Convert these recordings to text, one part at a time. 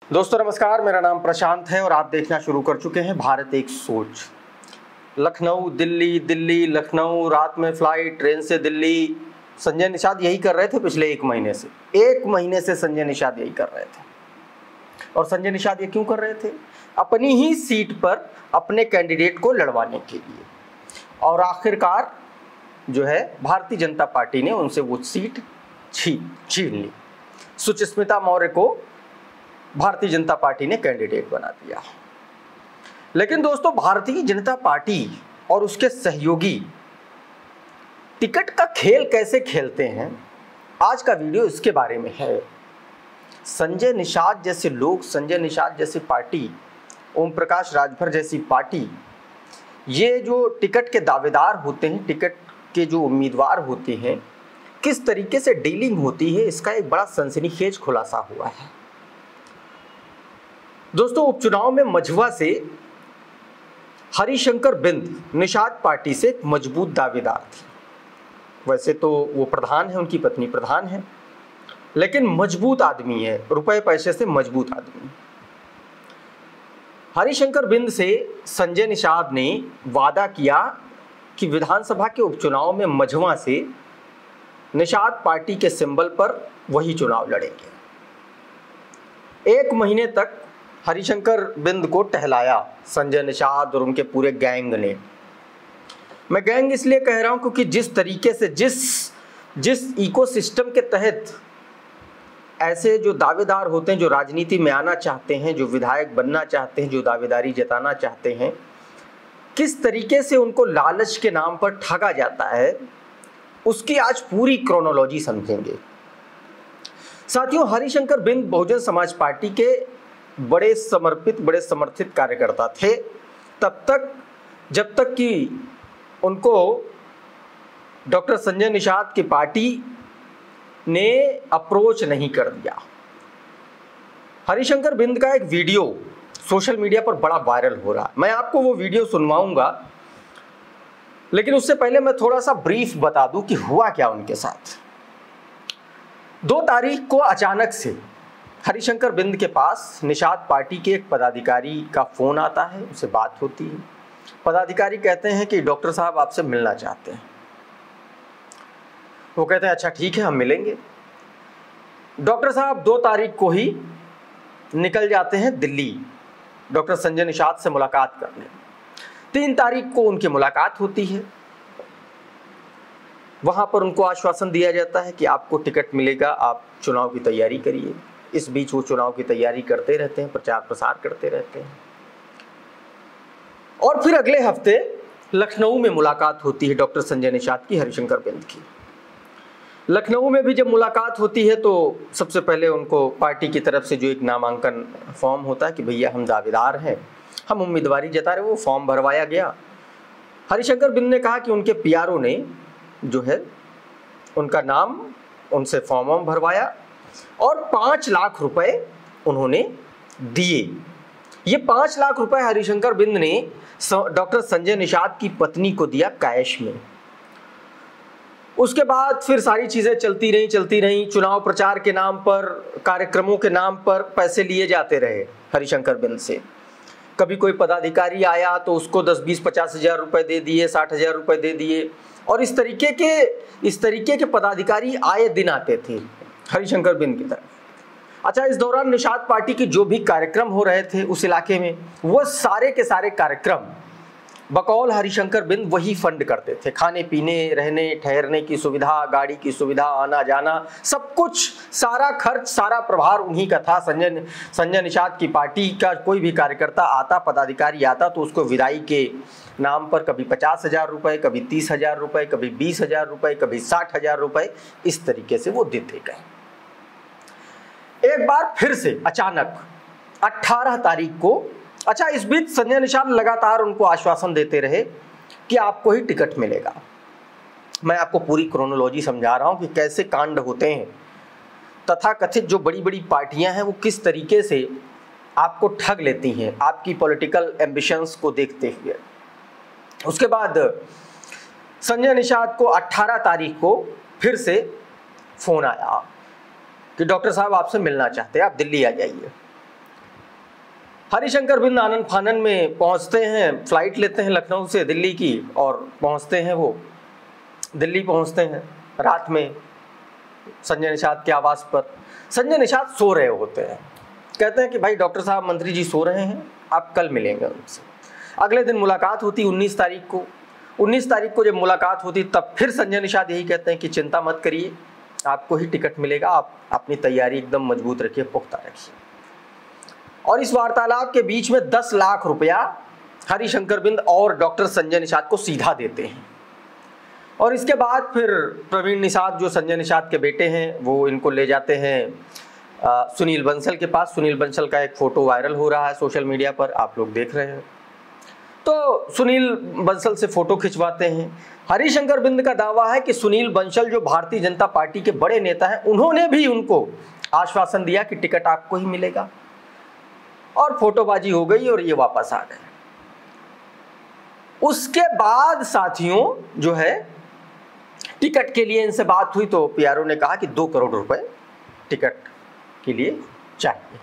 दोस्तों नमस्कार, मेरा नाम प्रशांत है और आप देखना शुरू कर चुके हैं भारत एक सोच। लखनऊ दिल्ली, दिल्ली लखनऊ, रात में फ्लाइट, ट्रेन से दिल्ली। संजय निषाद यही कर रहे थे पिछले एक महीने से संजय निषाद यही कर रहे थे। और संजय निषाद ये क्यों कर रहे थे? अपनी ही सीट पर अपने कैंडिडेट को लड़वाने के लिए। और आखिरकार जो है भारतीय जनता पार्टी ने उनसे वो सीट छीन ली। सुचिस्मिता मौर्य को भारतीय जनता पार्टी ने कैंडिडेट बना दिया। लेकिन दोस्तों, भारतीय जनता पार्टी और उसके सहयोगी टिकट का खेल कैसे खेलते हैं, आज का वीडियो इसके बारे में है। संजय निषाद जैसे लोग, संजय निषाद जैसी पार्टी, ओम प्रकाश राजभर जैसी पार्टी, ये जो टिकट के दावेदार होते हैं, टिकट के जो उम्मीदवार होते हैं, किस तरीके से डीलिंग होती है, इसका एक बड़ा सनसनीखेज खुलासा हुआ है। दोस्तों, उपचुनाव में मझुआ से हरिशंकर बिंद निषाद पार्टी से एक मजबूत दावेदार थे। वैसे तो वो प्रधान है, उनकी पत्नी प्रधान है, लेकिन मजबूत आदमी है, रुपए पैसे से मजबूत आदमी। हरिशंकर बिंद से संजय निषाद ने वादा किया कि विधानसभा के उपचुनाव में मझुआ से निषाद पार्टी के सिंबल पर वही चुनाव लड़ेंगे। एक महीने तक हरिशंकर बिंद को टहलाया संजय निषाद और उनके पूरे गैंग ने। मैं गैंग इसलिए कह रहा हूं क्योंकि जिस तरीके से जिस इकोसिस्टम के तहत ऐसे जो दावेदार होते हैं, जो राजनीति में आना चाहते हैं, जो विधायक बनना चाहते हैं, जो दावेदारी जताना चाहते हैं, किस तरीके से उनको लालच के नाम पर ठगा जाता है, उसकी आज पूरी क्रोनोलॉजी समझेंगे। साथियों, हरिशंकर बिंद बहुजन समाज पार्टी के बड़े समर्पित, बड़े समर्थित कार्यकर्ता थे तब तक जब तक कि उनको डॉक्टर संजय निषाद की पार्टी ने अप्रोच नहीं कर दिया। हरिशंकर बिंद का एक वीडियो सोशल मीडिया पर बड़ा वायरल हो रहा है। मैं आपको वो वीडियो सुनवाऊंगा, लेकिन उससे पहले मैं थोड़ा सा ब्रीफ बता दूं कि हुआ क्या उनके साथ। 2 तारीख को अचानक से हरिशंकर बिंद के पास निषाद पार्टी के एक पदाधिकारी का फोन आता है, उससे बात होती है। पदाधिकारी कहते हैं कि डॉक्टर साहब आपसे मिलना चाहते हैं। वो कहते हैं अच्छा ठीक है, हम मिलेंगे। डॉक्टर साहब 2 तारीख को ही निकल जाते हैं दिल्ली डॉक्टर संजय निषाद से मुलाकात करने। 3 तारीख को उनकी मुलाकात होती है। वहां पर उनको आश्वासन दिया जाता है कि आपको टिकट मिलेगा, आप चुनाव की तैयारी करिए। इस बीच वो चुनाव की तैयारी करते रहते हैं, प्रचार प्रसार करते रहते हैं। और फिर अगले हफ्ते लखनऊ में मुलाकात होती है डॉक्टर संजय निषाद की हरिशंकर बिंद की। लखनऊ में भी जब मुलाकात होती है तो सबसे पहले उनको पार्टी की तरफ से जो एक नामांकन फॉर्म होता है कि भैया हम दावेदार हैं, हम उम्मीदवारी जता रहे, वो फॉर्म भरवाया गया। हरिशंकर बिंद ने कहा कि उनके पीआरओ ने जो है उनका नाम, उनसे फॉर्म भरवाया और 5 लाख रुपए उन्होंने दिए। ये 5 लाख रुपए हरिशंकर बिंद ने डॉक्टर संजय निषाद की पत्नी को दिया कैश में। उसके बाद फिर सारी चीजें चलती रही। चुनाव प्रचार के नाम पर, कार्यक्रमों के नाम पर पैसे लिए जाते रहे हरिशंकर बिंद से। कभी कोई पदाधिकारी आया तो उसको 10, 20, 50 हजार रुपए दे दिए, 60 हजार रुपए दे दिए। और इस तरीके के पदाधिकारी आए दिन आते थे हरिशंकर बिंद की तरफ। अच्छा, इस दौरान निषाद पार्टी के जो भी कार्यक्रम हो रहे थे उस इलाके में, वो सारे के सारे कार्यक्रम बकौल हरिशंकर बिंद वही फंड करते थे। खाने पीने, रहने ठहरने की सुविधा, गाड़ी की सुविधा, आना जाना, सब कुछ, सारा खर्च, सारा प्रभार उन्हीं का था। संजय निषाद की पार्टी का कोई भी कार्यकर्ता आता, पदाधिकारी आता तो उसको विदाई के नाम पर कभी 50 हजार रुपए, कभी 30 हजार रुपए, कभी 20 हजार रुपए, कभी 60 हजार रुपए, इस तरीके से वो देते गए। एक बार फिर से अचानक 18 तारीख को, अच्छा इस बीच संजय निषाद लगातार उनको आश्वासन देते रहे कि आपको ही टिकट मिलेगा। मैं आपको पूरी क्रोनोलॉजी समझा रहा हूं कि कैसे कांड होते हैं, तथाकथित जो बड़ी बड़ी पार्टियां हैं वो किस तरीके से आपको ठग लेती हैं आपकी पॉलिटिकल एम्बिशंस को देखते हुए। उसके बाद संजय निषाद को 18 तारीख को फिर से फोन आया कि डॉक्टर साहब आपसे मिलना चाहते हैं, आप दिल्ली आ जाइए। हरिशंकर बिंद आनन फानन में पहुंचते हैं, फ्लाइट लेते हैं लखनऊ से दिल्ली की और पहुंचते हैं, वो दिल्ली पहुंचते हैं रात में संजय निषाद के आवास पर। संजय निषाद सो रहे होते हैं, कहते हैं कि भाई डॉक्टर साहब मंत्री जी सो रहे हैं, आप कल मिलेंगे उनसे। अगले दिन मुलाकात होती 19 तारीख को। 19 तारीख को जब मुलाकात होती तब फिर संजय निषाद यही कहते हैं कि चिंता मत करिए, आपको ही टिकट मिलेगा, आप अपनी तैयारी एकदम मजबूत रखिए, पुख्ता रखिए। और इस वार्तालाप के बीच में 10 लाख रुपया हरिशंकर बिंद और डॉक्टर संजय निषाद को सीधा देते हैं। और इसके बाद फिर प्रवीण निषाद जो संजय निषाद के बेटे हैं वो इनको ले जाते हैं सुनील बंसल के पास। सुनील बंसल का एक फ़ोटो वायरल हो रहा है सोशल मीडिया पर, आप लोग देख रहे हैं। तो सुनील बंसल से फ़ोटो खिंचवाते हैं। हरिशंकर बिंद का दावा है कि सुनील बंसल जो भारतीय जनता पार्टी के बड़े नेता हैं, उन्होंने भी उनको आश्वासन दिया कि टिकट आपको ही मिलेगा। और फोटोबाजी हो गई और ये वापस आ गए। उसके बाद साथियों जो है टिकट के लिए इनसे बात हुई तो पीआरओ ने कहा कि 2 करोड़ रुपए टिकट के लिए चाहिए।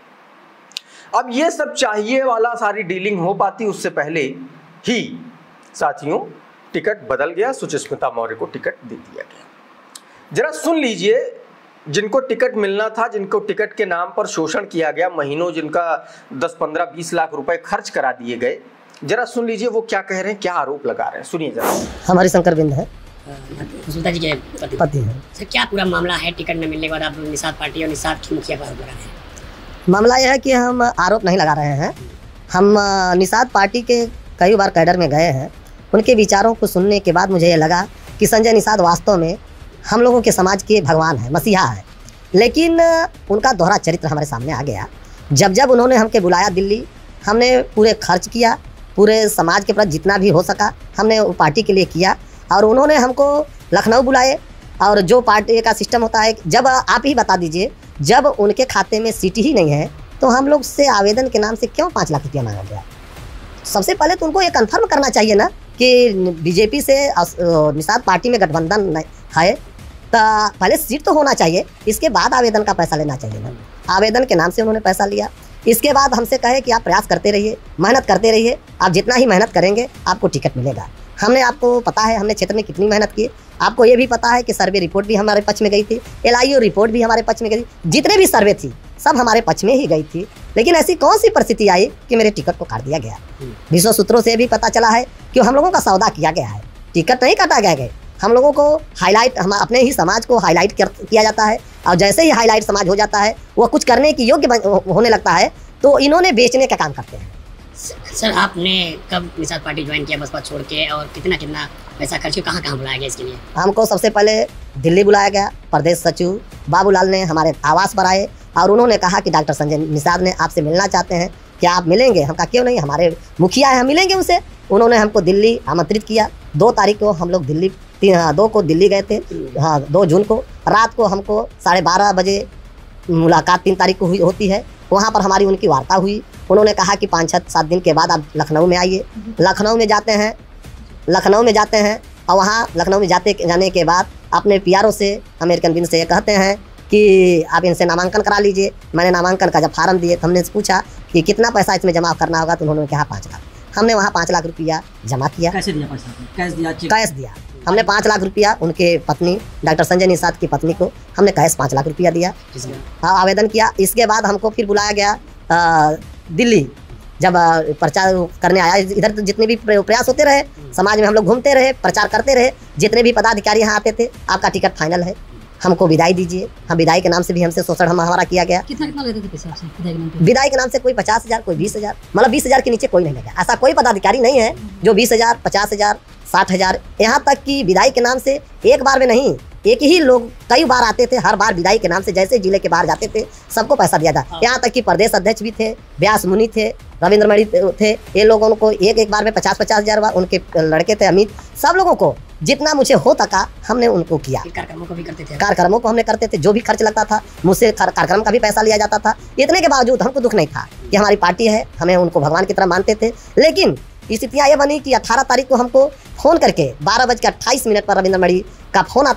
अब ये सब चाहिए वाला सारी डीलिंग हो पाती उससे पहले ही साथियों टिकट बदल गया, सुचिस्मिता मौर्य को टिकट दे दिया गया। जरा सुन लीजिए, जिनको टिकट मिलना था, जिनको टिकट के नाम पर शोषण किया गया, महीनों जिनका 10, 15, 20 लाख रुपए खर्च करा दिए गए, जरा सुन लीजिए वो क्या कह रहे हैं, क्या आरोप लगा रहे हैं, सुनिए जरा। हम हरिशंकर बिंद है, सुष्मिता जी के पति है। सर क्या पूरा मामला है, टिकट न मिलने के बाद आप निषाद पार्टी और निषाद की मुखिया पर आरोप लगा रहे हैं? मामला यह है कि हम आरोप नहीं लगा रहे हैं, हम निषाद पार्टी के कई बार कैडर में गए हैं। उनके विचारों को सुनने के बाद मुझे ये लगा कि संजय निषाद वास्तव में हम लोगों के समाज के भगवान है, मसीहा है। लेकिन उनका दोहरा चरित्र हमारे सामने आ गया। जब जब उन्होंने हमके बुलाया दिल्ली, हमने पूरे खर्च किया, पूरे समाज के प्रति जितना भी हो सका हमने पार्टी के लिए किया। और उन्होंने हमको लखनऊ बुलाए और जो पार्टी का सिस्टम होता है, जब आप ही बता दीजिए, जब उनके खाते में सीट ही नहीं है तो हम लोग से आवेदन के नाम से क्यों 5 लाख रुपया मांगा गया? सबसे पहले तो उनको ये कंफर्म करना चाहिए ना कि बीजेपी से निषाद पार्टी में गठबंधन है, तो पहले सीट तो होना चाहिए, इसके बाद आवेदन का पैसा लेना चाहिए ना। आवेदन के नाम से उन्होंने पैसा लिया। इसके बाद हमसे कहे कि आप प्रयास करते रहिए, मेहनत करते रहिए, आप जितना ही मेहनत करेंगे आपको टिकट मिलेगा। हमने, आपको पता है हमने क्षेत्र में कितनी मेहनत की, आपको ये भी पता है कि सर्वे रिपोर्ट भी हमारे पक्ष में गई थी, LIO रिपोर्ट भी हमारे पक्ष में गई, जितने भी सर्वे थी सब हमारे पक्ष में ही गई थी। लेकिन ऐसी कौन सी परिस्थिति आई कि मेरे टिकट को काट दिया गया? विश्व सूत्रों से भी पता चला है कि हम लोगों का सौदा किया गया है, टिकट नहीं काटा गया। हम लोगों को हाईलाइट, हम अपने ही समाज को हाईलाइट किया जाता है, और जैसे ही हाईलाइट समाज हो जाता है, वो कुछ करने की योग्य होने लगता है, तो इन्होंने बेचने का काम करते हैं। सर आपने कब निषाद पार्टी ज्वाइन किया बसपा छोड़ के, और कितना कितना पैसा खर्च किया, कहाँ बुलाया गया इसके लिए? हमको सबसे पहले दिल्ली बुलाया गया। प्रदेश सचिव बाबूलाल ने हमारे आवास पर आए और उन्होंने कहा कि डॉक्टर संजय निषाद ने आपसे मिलना चाहते हैं, क्या आप मिलेंगे? हम कहा क्यों नहीं, हमारे मुखिया है, हम मिलेंगे उनसे। उन्होंने हमको दिल्ली आमंत्रित किया। 2 तारीख को हम लोग दिल्ली, 2 को दिल्ली गए थे, 2 जून को रात को हमको 12:30 बजे मुलाकात 3 तारीख को होती है। वहाँ पर हमारी उनकी वार्ता हुई। उन्होंने कहा कि 5-7 दिन के बाद आप लखनऊ में आइए। लखनऊ में जाते हैं और वहाँ लखनऊ में जाने के बाद अपने PRO से, अमेरिकन बिंद से ये कहते हैं कि आप इनसे नामांकन करा लीजिए। मैंने नामांकन का जब फार्म दिए तो हमने पूछा कि कितना पैसा इसमें जमा करना होगा, तो उन्होंने कहा 5 लाख। हमने वहाँ 5 लाख रुपया जमा किया। कैसे दिया पैसा? कैश दिया हमने 5 लाख रुपया। उनके पत्नी डॉक्टर संजय निषाद की पत्नी को हमने कैश 5 लाख रुपया दिया। हाँ, आवेदन किया। इसके बाद हमको फिर बुलाया गया दिल्ली। जब प्रचार करने आया, इधर तो जितने भी प्रयास होते रहे, समाज में हम लोग घूमते रहे, प्रचार करते रहे, जितने भी पदाधिकारी यहाँ आते थे, आपका टिकट फाइनल है, हमको विदाई दीजिए। हम विदाई के नाम से भी हमसे शोषण हमारा किया गया। कितना लेते थे पैसा आपसे विदाई के नाम से? कोई 50,000, कोई 20,000, मतलब 20,000 के नीचे कोई नहीं लगा। ऐसा कोई पदाधिकारी नहीं है जो 20,000, 50,000, 60,000, यहाँ तक कि विदाई के नाम से एक बार में नहीं, एक ही लोग कई बार आते थे। हर बार विदाई के नाम से जैसे जिले के बाहर जाते थे सबको पैसा दिया था। यहाँ तक कि प्रदेश अध्यक्ष भी थे, व्यास मुनि थे, रविंद्र मणि थे, ये लोगों को एक बार में 50,000 बार, उनके लड़के थे अमित, सब लोगों को जितना मुझे हो सका हमने उनको किया। कार्यक्रमों को भी करते थे? कार्यक्रमों को हमने करते थे, जो भी खर्च लगता था मुझसे कार्यक्रम का भी पैसा लिया जाता था। इतने के बावजूद हमको दुख नहीं था कि हमारी पार्टी है, हमें उनको भगवान की तरह मानते थे। लेकिन स्थितियाँ ये बनी कि 18 तारीख को हमको फ़ोन करके 12:28 पर रविंद्र मणि का फ़ोन आता है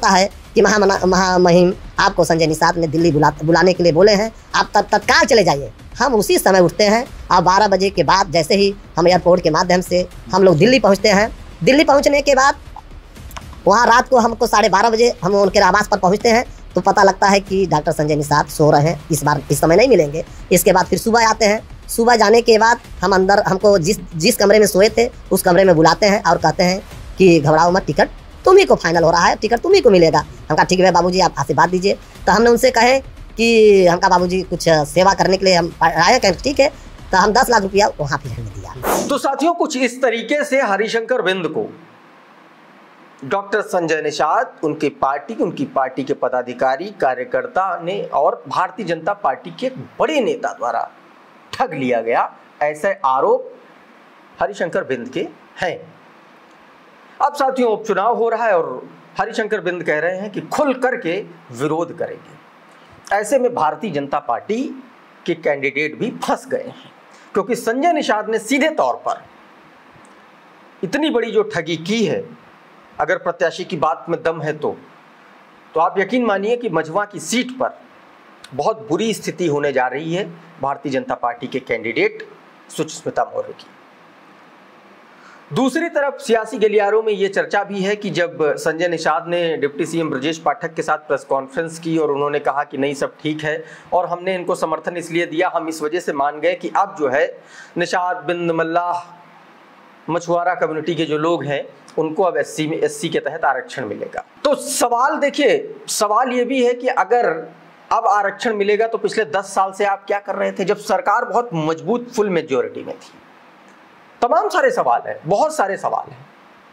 कि महामहिम आपको संजय निषाद ने दिल्ली बुलाने के लिए बोले हैं, आप तत्काल चले जाइए। हम उसी समय उठते हैं और 12 बजे के बाद जैसे ही हम एयरपोर्ट के माध्यम से हम लोग दिल्ली पहुंचते हैं। दिल्ली पहुंचने के बाद वहाँ रात को हमको 12:30 बजे हम उनके आवास पर पहुंचते हैं तो पता लगता है कि डॉक्टर संजय निषाद सो रहे हैं, इस बार इस समय नहीं मिलेंगे। इसके बाद फिर सुबह आते हैं। सुबह जाने के बाद हम अंदर हमको जिस कमरे में सोए थे उस कमरे में बुलाते हैं और कहते हैं कि घबराओ मत, टिकट तुम्ही को फाइनल हो रहा है, टिकट तुम्ही को मिलेगा। हम कहा ठीक है बाबूजी, आप आशीर्वाद दीजिए। तो हमने उनसे कहे कि हम कहा बाबूजी कुछ सेवा करने के लिए हम आए, कहें ठीक है। तो हम 10 लाख रुपया वहाँ फिर हमने दिया। तो साथियों, कुछ इस तरीके से हरिशंकर बिंद को डॉक्टर संजय निषाद, उनकी पार्टी के पदाधिकारी, कार्यकर्ता ने और भारतीय जनता पार्टी के एक बड़े नेता द्वारा ठग लिया गया, ऐसे आरोप हरिशंकर बिंद के हैं। अब साथियों, उपचुनाव हो रहा है और हरिशंकर बिंद कह रहे हैं कि खुल करके विरोध करेंगे। ऐसे में भारतीय जनता पार्टी के कैंडिडेट भी फंस गए हैं, क्योंकि संजय निषाद ने सीधे तौर पर इतनी बड़ी जो ठगी की है, अगर प्रत्याशी की बात में दम है तो आप यकीन मानिए कि मझवा की सीट पर बहुत बुरी स्थिति होने जा रही है भारतीय जनता पार्टी के कैंडिडेट सुचिस्मिता मौर्य की। दूसरी तरफ सियासी गलियारों में ये चर्चा भी है कि जब संजय निषाद ने डिप्टी सीएम ब्रजेश पाठक के साथ प्रेस कॉन्फ्रेंस की और उन्होंने कहा कि नहीं सब ठीक है और हमने इनको समर्थन इसलिए दिया, हम इस वजह से मान गए कि अब जो है निषाद, बिंद, मल्लाह, मछुआरा कम्युनिटी के जो लोग हैं उनको अब एससी के तहत आरक्षण मिलेगा। तो सवाल देखिए, सवाल ये भी है कि अगर अब आरक्षण मिलेगा तो पिछले 10 साल से आप क्या कर रहे थे, जब सरकार बहुत मजबूत फुल मेजॉरिटी में थी। तमाम सारे सवाल हैं, बहुत सारे सवाल हैं।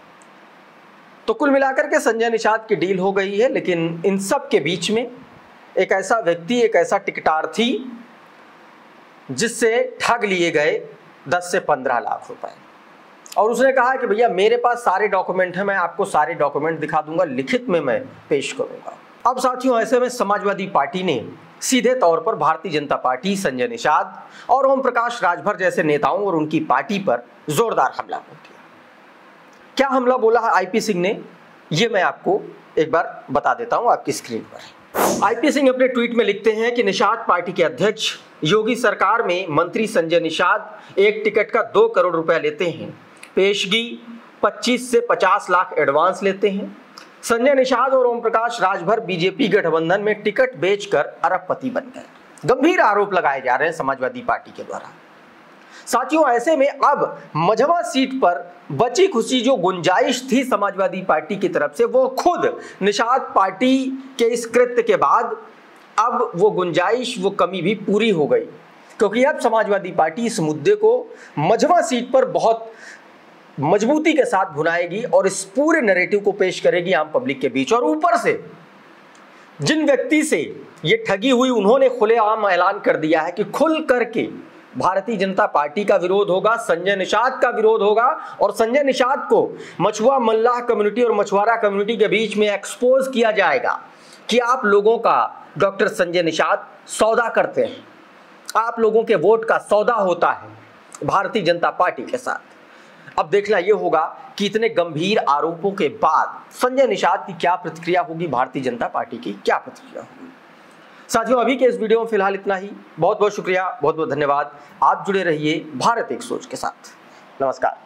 तो कुल मिलाकर के संजय निषाद की डील हो गई है, लेकिन इन सब के बीच में एक ऐसा व्यक्ति, एक ऐसा टिकटार्थी जिससे ठग लिए गए 10 से 15 लाख रुपए, और उसने कहा कि भैया मेरे पास सारे डॉक्यूमेंट हैं, मैं आपको सारे डॉक्यूमेंट दिखा दूंगा, लिखित में मैं पेश करूंगा। अब साथियों, ऐसे में समाजवादी पार्टी ने सीधे तौर पर भारतीय जनता पार्टी, संजय निषाद और ओम प्रकाश राजभर जैसे नेताओं और उनकी पार्टी पर जोरदार हमला बोल दिया। क्या हमला बोला है आईपी सिंह ने, ये मैं आपको एक बार बता देता हूं आपकी स्क्रीन पर। आईपी सिंह अपने ट्वीट में लिखते हैं कि निषाद पार्टी के अध्यक्ष, योगी सरकार में मंत्री संजय निषाद एक टिकट का 2 करोड़ रुपया लेते हैं, पेशगी 25 से 50 लाख एडवांस लेते हैं। संजय निषाद और ओम प्रकाश राजभर बीजेपी गठबंधन में टिकट बेचकर अरबपति बन गए। गंभीर आरोप लगाए जा रहे हैं समाजवादी पार्टी के द्वारा। साथियों, ऐसे में अब मझवा सीट पर बची खुशी जो गुंजाइश थी समाजवादी पार्टी की तरफ से, वो खुद निषाद पार्टी के इस कृत्य के बाद अब वो गुंजाइश, वो कमी भी पूरी हो गई, क्योंकि अब समाजवादी पार्टी इस मुद्दे को मझवा सीट पर बहुत मजबूती के साथ भुनाएगी और इस पूरे नैरेटिव को पेश करेगी आम पब्लिक के बीच। और ऊपर से जिन व्यक्ति से ये ठगी हुई, उन्होंने खुलेआम ऐलान कर दिया है कि खुल करके भारतीय जनता पार्टी का विरोध होगा, संजय निषाद का विरोध होगा, और संजय निषाद को मछुआ मल्लाह कम्युनिटी और मछुआरा कम्युनिटी के बीच में एक्सपोज किया जाएगा कि आप लोगों का डॉक्टर संजय निषाद सौदा करते हैं, आप लोगों के वोट का सौदा होता है भारतीय जनता पार्टी के साथ। अब देखना यह होगा कि इतने गंभीर आरोपों के बाद संजय निषाद की क्या प्रतिक्रिया होगी, भारतीय जनता पार्टी की क्या प्रतिक्रिया होगी। साथियों, अभी के इस वीडियो में फिलहाल इतना ही। बहुत बहुत शुक्रिया, बहुत बहुत धन्यवाद। आप जुड़े रहिए भारत एक सोच के साथ। नमस्कार।